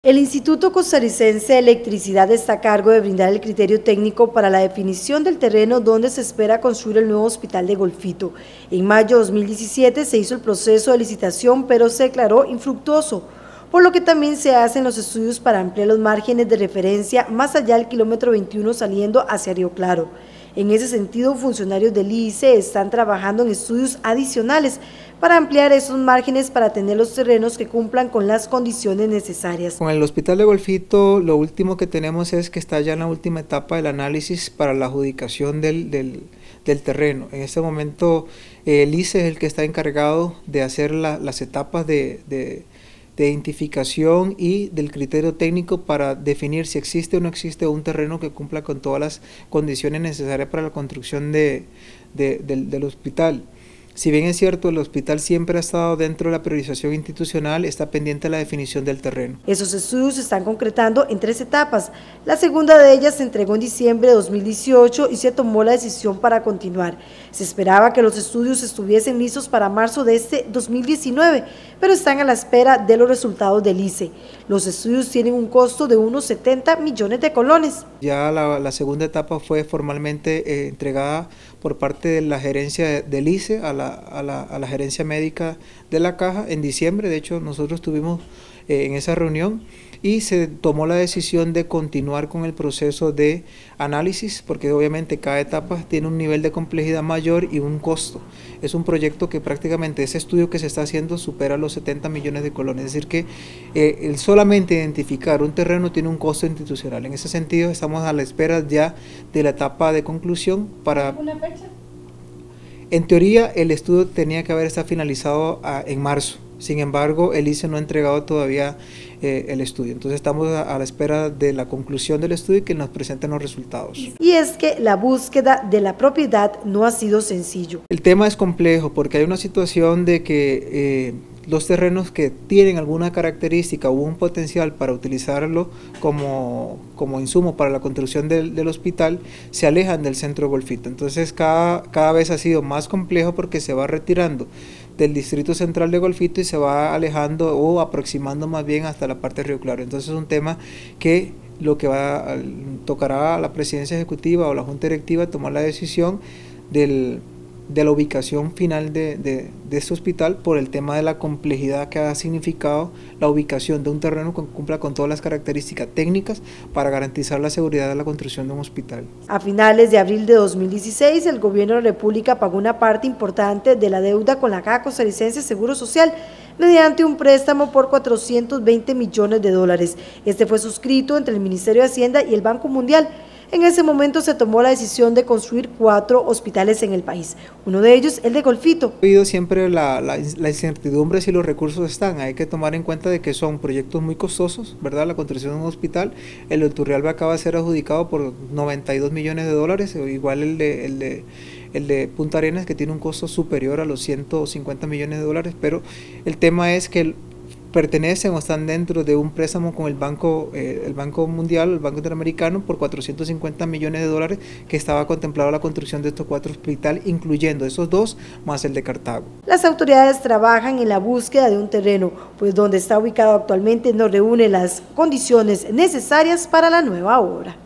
El Instituto Costarricense de Electricidad está a cargo de brindar el criterio técnico para la definición del terreno donde se espera construir el nuevo hospital de Golfito. En mayo de 2017 se hizo el proceso de licitación, pero se declaró infructuoso, por lo que también se hacen los estudios para ampliar los márgenes de referencia más allá del kilómetro 21 saliendo hacia Río Claro. En ese sentido, funcionarios del ICE están trabajando en estudios adicionales para ampliar esos márgenes para tener los terrenos que cumplan con las condiciones necesarias. Con el hospital de Golfito, lo último que tenemos es que está ya en la última etapa del análisis para la adjudicación del terreno. En este momento el ICE es el que está encargado de hacer las etapas de identificación y del criterio técnico para definir si existe o no existe un terreno que cumpla con todas las condiciones necesarias para la construcción del hospital. Si bien es cierto, el hospital siempre ha estado dentro de la priorización institucional, está pendiente de la definición del terreno. Esos estudios se están concretando en 3 etapas. La segunda de ellas se entregó en diciembre de 2018 y se tomó la decisión para continuar. Se esperaba que los estudios estuviesen listos para marzo de este 2019, pero están a la espera de los resultados del ICE. Los estudios tienen un costo de unos 70 millones de colones. Ya la segunda etapa fue formalmente entregada por parte de la gerencia del ICE a la gerencia médica de la Caja en diciembre. De hecho, nosotros estuvimos en esa reunión y se tomó la decisión de continuar con el proceso de análisis, porque obviamente cada etapa tiene un nivel de complejidad mayor y un costo. Es un proyecto que prácticamente ese estudio que se está haciendo supera los 70 millones de colones, es decir que el solamente identificar un terreno tiene un costo institucional. En ese sentido estamos a la espera ya de la etapa de conclusión para... ¿Una fecha? En teoría el estudio tenía que haber estado finalizado en marzo. Sin embargo, el ICE no ha entregado todavía el estudio. Entonces estamos a la espera de la conclusión del estudio y que nos presenten los resultados. Y es que la búsqueda de la propiedad no ha sido sencillo. El tema es complejo porque hay una situación de que los terrenos que tienen alguna característica o un potencial para utilizarlo como insumo para la construcción del hospital se alejan del centro de Golfito. Entonces cada vez ha sido más complejo porque se va retirando del distrito central de Golfito y se va alejando o aproximando más bien hasta la parte de Río Claro. Entonces es un tema que tocará a la presidencia ejecutiva o la junta directiva tomar la decisión de la ubicación final de este hospital por el tema de la complejidad que ha significado la ubicación de un terreno que cumpla con todas las características técnicas para garantizar la seguridad de la construcción de un hospital. A finales de abril de 2016, el gobierno de la República pagó una parte importante de la deuda con la Caja Costarricense de Seguro Social mediante un préstamo por 420 millones de dólares. Este fue suscrito entre el Ministerio de Hacienda y el Banco Mundial. En ese momento se tomó la decisión de construir 4 hospitales en el país, uno de ellos el de Golfito. Ha habido siempre la incertidumbre si los recursos están, hay que tomar en cuenta de que son proyectos muy costosos, ¿verdad? La construcción de un hospital, el de Turrialba acaba de ser adjudicado por 92 millones de dólares, igual el de Punta Arenas que tiene un costo superior a los 150 millones de dólares, pero el tema es que pertenecen o están dentro de un préstamo con el Banco Mundial, el Banco Interamericano, por 450 millones de dólares que estaba contemplado la construcción de estos 4 hospitales, incluyendo esos 2 más el de Cartago. Las autoridades trabajan en la búsqueda de un terreno, pues donde está ubicado actualmente no reúne las condiciones necesarias para la nueva obra.